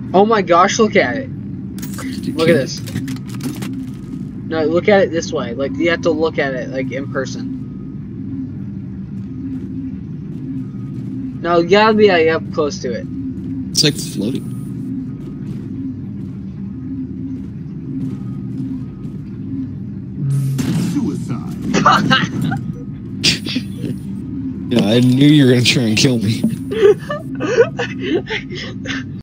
Oh my gosh, look at it. Look at this. No, look at it this way. Like, you have to look at it, like, in person. No, you gotta be, like, up close to it. It's like floating. Yeah, I knew you were gonna try and kill me.